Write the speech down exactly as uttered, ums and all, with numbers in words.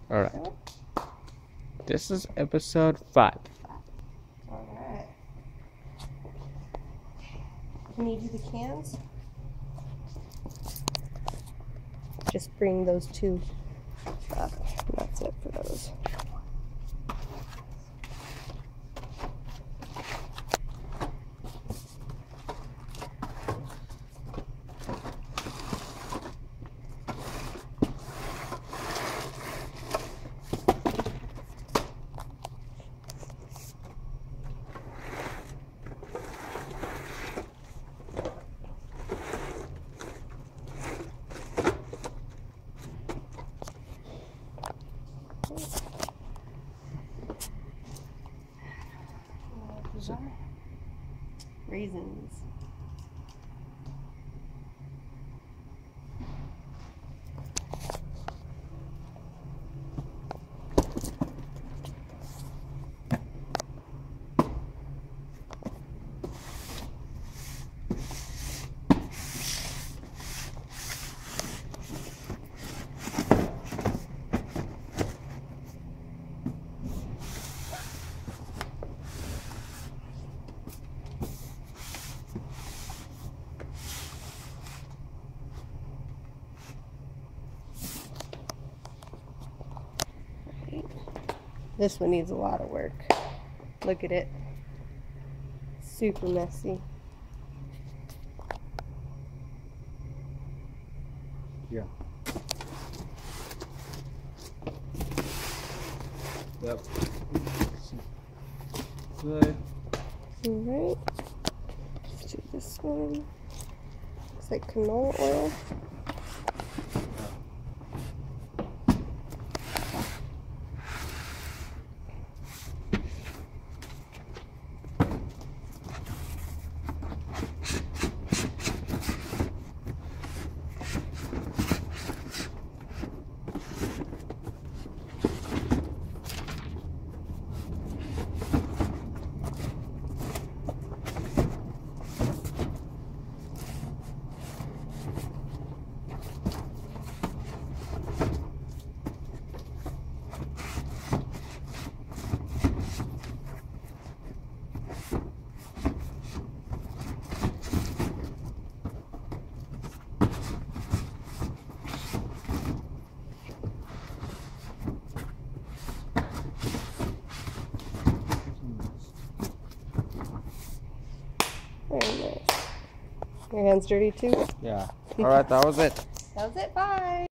Alright. This is episode five. Alright. Can you do the cans? Just bring those two up. That's it for those. Raisins. This one needs a lot of work. Look at it. Super messy. Yeah. Yep. Good. Alright. Let's do this one. Looks like canola oil. Very nice. Your hands dirty too? Yeah. Alright, that was it. That was it. Bye.